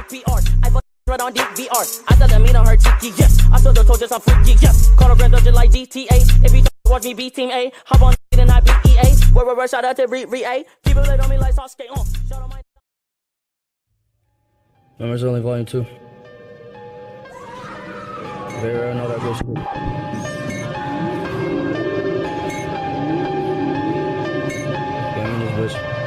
PR. I fuck right on DVR. I tell them me on her cheeky, yes. I saw the soldiers I'm freaky, yes. Call a brand just like GTA. If you watch me be Team A, hop on and I be EA. Where shout out to Re-A. People that on me like Sasuke on. Shout out my. Members only volume 2. Very rare, know that good shit. Game in this bitch.